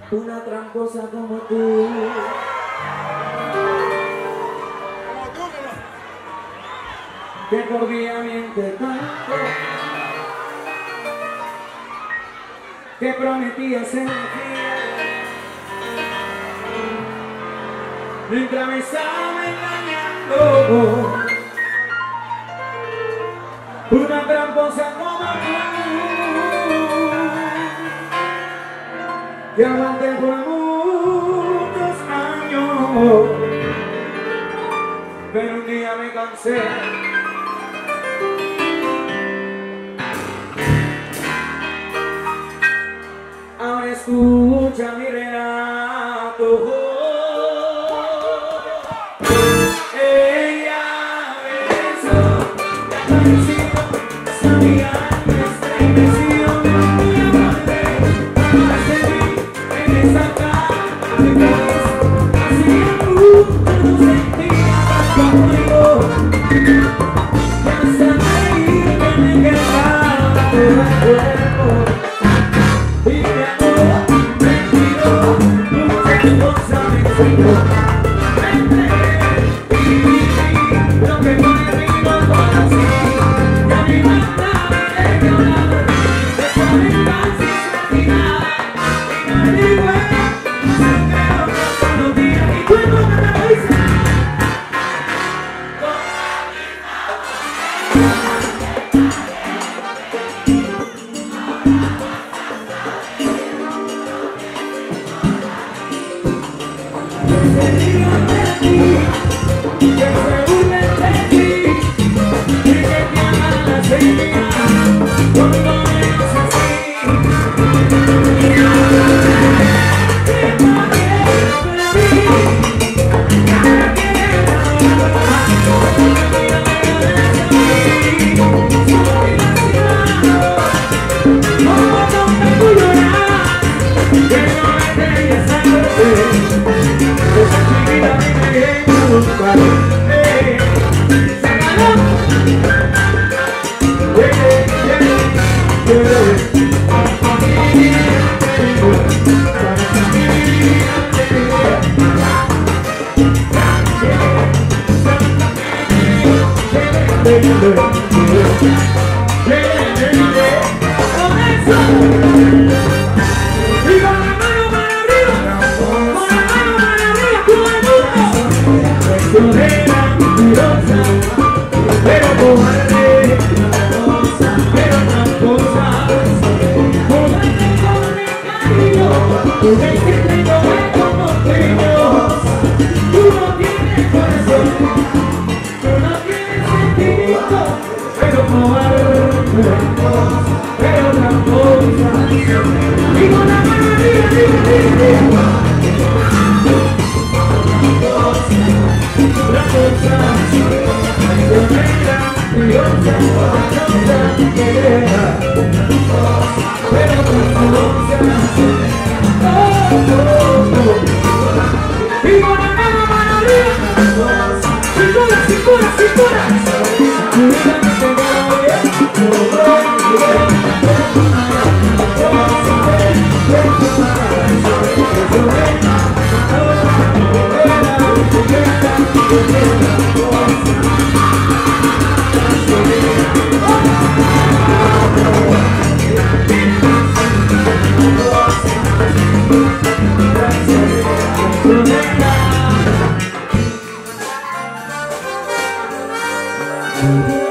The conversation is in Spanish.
una tramposa como tú. Que por día miente tanto, que prometía ser fiel, mientras me estaba engañando. Una tramposa como tú, que aguanté por muchos años, pero un día me cansé. Ahora escucha mi relato. Ella me besó, me acarició, sabía que estremeció, y aguanté para seguir en esa cama de besos. Hacía mucho no sentía tanto fuego, que hasta reír que me quedaba todo el cuerpo. Y mi amor me tiró, muchas cosas me enseñó. Me entregué y viví lo que por mí no conocí. Que a mi manera de llorar, de esa infancia imaginada. Y no me di cuenta, se quedó pasando los días. Y cuando me lo hice, se ríen de ti, que se burlen de ti, y que te hagan la señal cuando me haces así. Y ahora que pagué para mí, ahora que soy lastimado, como no me puedo llorar, que no me dejes sangre. Esa chiquita me quedé con un palo. Se ganó. Pero cobarde, pero tramposa, cobarde con el cariño, el que te coge como tuyo. Tú no tienes corazón, tú no tienes sentimiento, pero cobarde, pero tramposa. Y con la mano arriba, arriba. Yeah.